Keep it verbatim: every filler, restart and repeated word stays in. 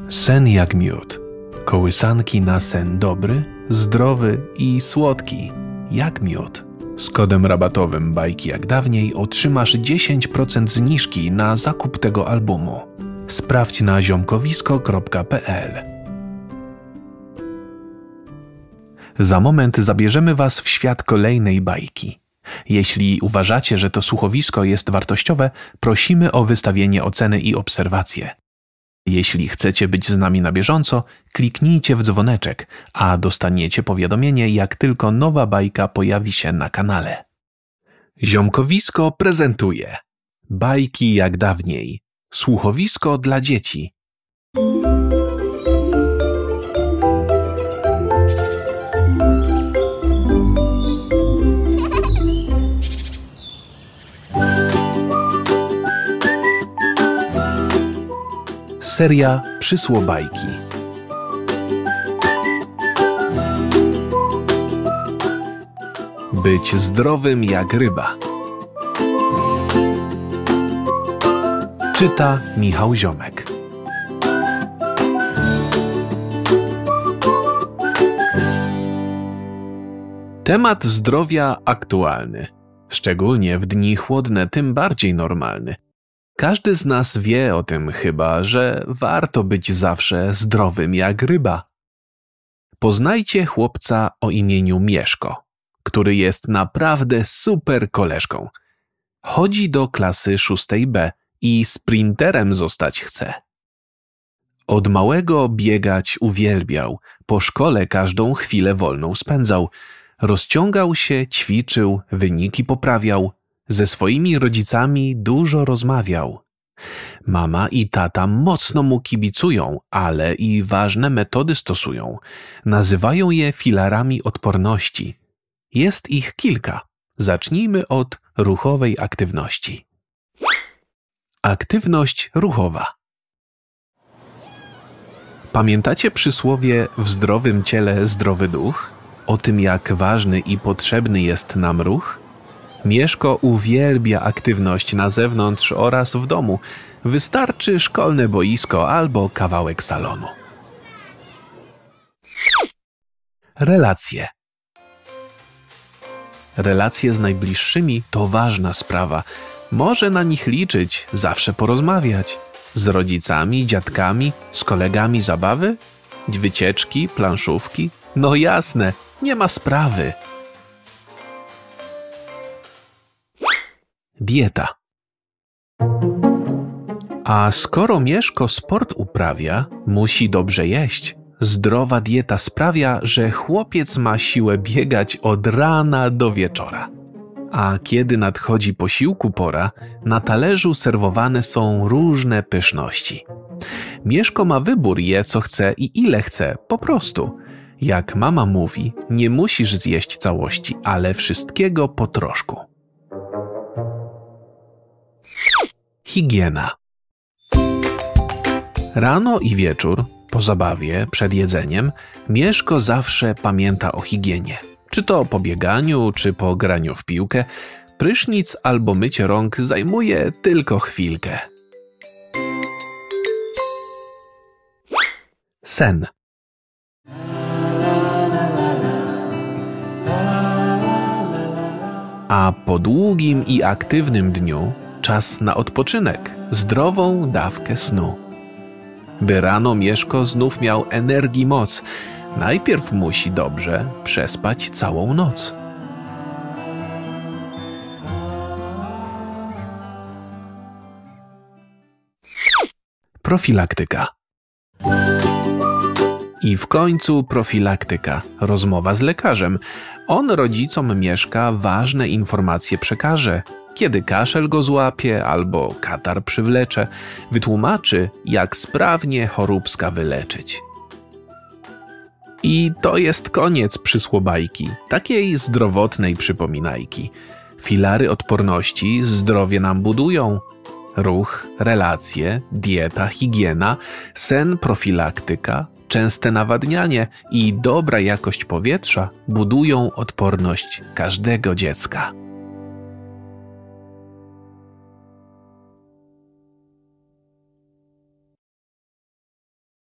Sen jak miód. Kołysanki na sen dobry, zdrowy i słodki, jak miód. Z kodem rabatowym Bajki jak dawniej otrzymasz dziesięć procent zniżki na zakup tego albumu. Sprawdź na ziomkowisko kropka pe el. Za moment zabierzemy Was w świat kolejnej bajki. Jeśli uważacie, że to słuchowisko jest wartościowe, prosimy o wystawienie oceny i obserwacje. Jeśli chcecie być z nami na bieżąco, kliknijcie w dzwoneczek, a dostaniecie powiadomienie, jak tylko nowa bajka pojawi się na kanale. Ziomkowisko prezentuje Bajki jak dawniej. Słuchowisko dla dzieci. Seria Przysłobajki. Być zdrowym jak ryba. Czyta Michał Ziomek. Temat zdrowia aktualny. Szczególnie w dni chłodne tym bardziej normalny. Każdy z nas wie o tym chyba, że warto być zawsze zdrowym jak ryba. Poznajcie chłopca o imieniu Mieszko, który jest naprawdę super koleżką. Chodzi do klasy szóstej B i sprinterem zostać chce. Od małego biegać uwielbiał, po szkole każdą chwilę wolną spędzał. Rozciągał się, ćwiczył, wyniki poprawiał. Ze swoimi rodzicami dużo rozmawiał. Mama i tata mocno mu kibicują, ale i ważne metody stosują. Nazywają je filarami odporności. Jest ich kilka. Zacznijmy od ruchowej aktywności. Aktywność ruchowa. Pamiętacie przysłowie w zdrowym ciele zdrowy duch? O tym, jak ważny i potrzebny jest nam ruch? Mieszko uwielbia aktywność na zewnątrz oraz w domu. Wystarczy szkolne boisko albo kawałek salonu. Relacje. Relacje z najbliższymi to ważna sprawa. Może na nich liczyć, zawsze porozmawiać. Z rodzicami, dziadkami, z kolegami zabawy? Wycieczki, planszówki? No jasne, nie ma sprawy. Dieta. A skoro Mieszko sport uprawia, musi dobrze jeść. Zdrowa dieta sprawia, że chłopiec ma siłę biegać od rana do wieczora. A kiedy nadchodzi posiłku pora, na talerzu serwowane są różne pyszności. Mieszko ma wybór, je co chce i ile chce, po prostu. Jak mama mówi, nie musisz zjeść całości, ale wszystkiego po troszku. Higiena. Rano i wieczór, po zabawie, przed jedzeniem, Mieszko zawsze pamięta o higienie. Czy to po bieganiu, czy po graniu w piłkę, prysznic albo mycie rąk zajmuje tylko chwilkę. Sen. A po długim i aktywnym dniu czas na odpoczynek, zdrową dawkę snu. By rano Mieszko znów miał energii moc, najpierw musi dobrze przespać całą noc. Profilaktyka. I w końcu profilaktyka, rozmowa z lekarzem. On rodzicom Mieszka ważne informacje przekaże. Kiedy kaszel go złapie albo katar przywlecze, wytłumaczy, jak sprawnie choróbska wyleczyć. I to jest koniec przysłobajki, takiej zdrowotnej przypominajki. Filary odporności zdrowie nam budują. Ruch, relacje, dieta, higiena, sen, profilaktyka, częste nawadnianie i dobra jakość powietrza budują odporność każdego dziecka.